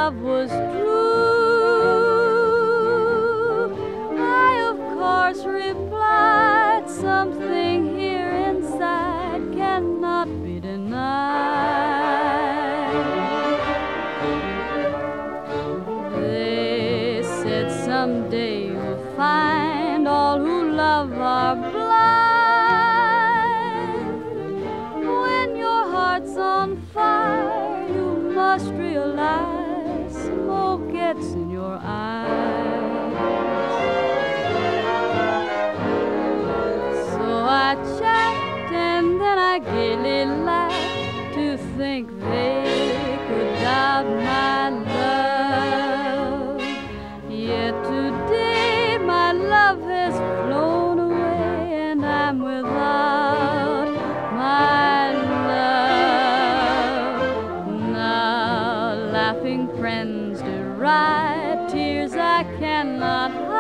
love was true. I, of course, replied, something here inside cannot be denied. They said someday you'll find all who love are blind. When your heart's on fire, you must realize smoke gets in your eyes. So I chaffed and then I gaily laughed to think they could doubt my love. Yet today my love has flown away and I'm without my love. Now laughing friends deride tears I cannot hide.